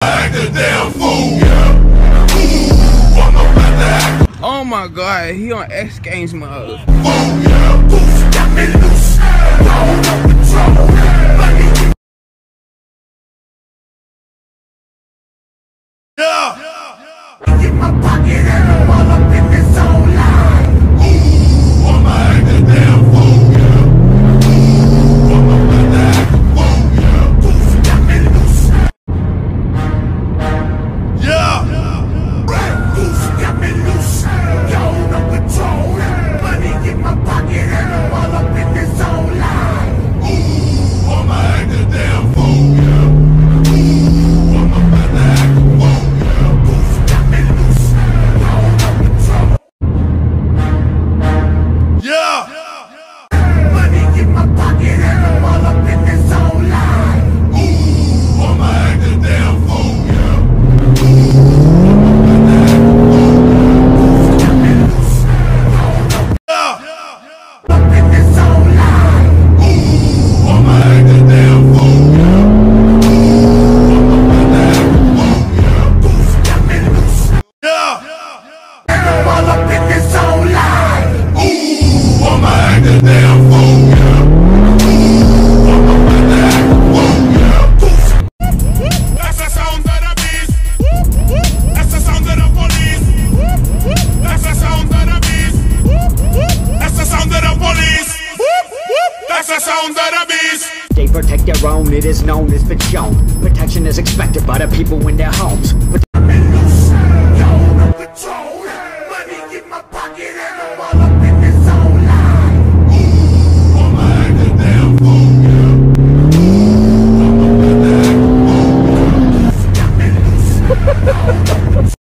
act a damn fool, yeah. Ooh, I'm about to act. Oh my god, he on X Games mode. Fool, yeah. Ooh, got me loose. Don't know control. Yeah. Get my pocket and I'm all up in this whole line. Ooh, I'ma act a damn fool, yeah. Ooh, I'm about to act a fool, yeah. Ooh, got me loose. Yeah. Ooh, got me loose. Yo, no control. Money in my pocket and I'm all up in this whole line. Ooh, I'ma act a damn fool, yeah. Ooh, I'm about to act a fool, yeah. Ooh, got me loose. Yo, no control. Yeah. Money in my pocket and I'm all up in this whole line. Ooh, I'ma act a damn fool, yeah. Ooh, I'm about to act a fool, yeah. Ooh, got me loose. Yeah. Up in this whole line. Ooh, I'ma act a damn fool, yeah. Ooh, I'm about to act a fool, yeah. Ooh, got me loose. Yeah. And I'm all up in this whole line. Ooh, I'ma act a damn fool, yeah. Ooh, I'm about to act a fool, yeah. Ooh. That's the sound of the beast. That's the sound of the police. That's the sound of the beast. That's the sound of the police. That's the sound of the beast. They protect their own, it is known, it's been shown. Protection is expected by the people in their homes. But I'm in loose. Yo, no control. Money in my pocket and I'm all up in this whole line. Ooh, I'ma act a damn fool, yeah. Ooh, I'm about to act a fool, yeah. Got me loose.